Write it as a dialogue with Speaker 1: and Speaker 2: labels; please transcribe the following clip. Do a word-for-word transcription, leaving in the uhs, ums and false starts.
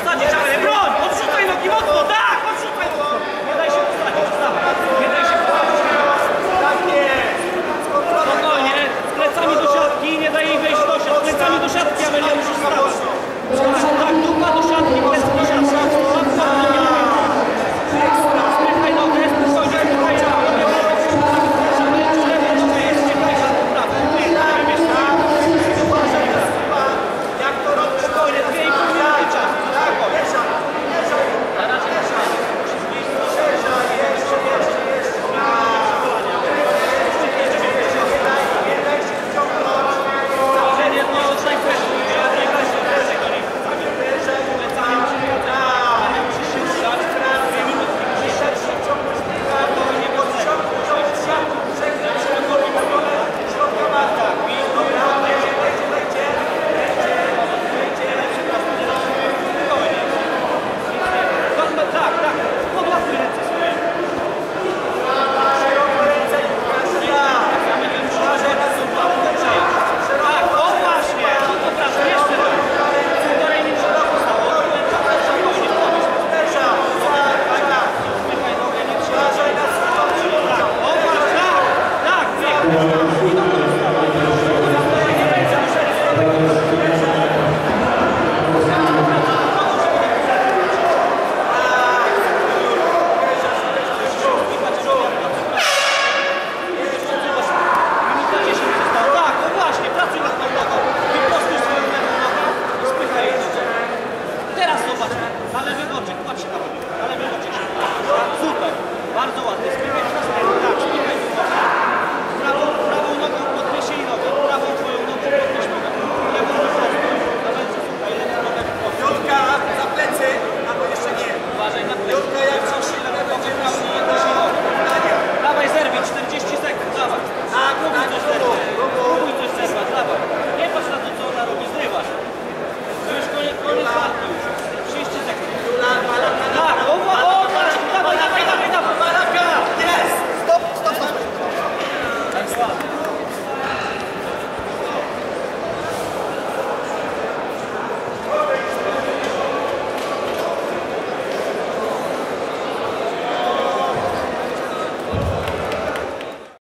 Speaker 1: posadzić, ale broń! Odrzucaj nogi mocno, tak! Odrzucaj mocno! Nie daj się posadzić, wstawaj! Nie daj się posadzić! Tak jest! Spokojnie, z plecami do siatki, nie daj jej wejść do siatki, z plecami do siatki, ale nie musisz wstawać. Tak, dupa do siatki, plecy do siatki. Spychaj nogę, spokojnie, spychaj nogę. Jak to robisz? Spokojnie, dwie i pół minuty czasu. Na razie nie, nie oddaj kwestii. Musisz się ruszać. Dwie minutki. Musisz się nie potrzeba. Tak, tak. Podłapuj ręce swoje. Szeroko ręce i pokaż. Tak, o właśnie. Dobra, jeszcze raz. Półtorej minuty zostało. Spokojnie, podnieś. Spychaj nogę, nie trzymaj. Tak, o właśnie, tak. Tak, super, bardzo ładnie, spychaj.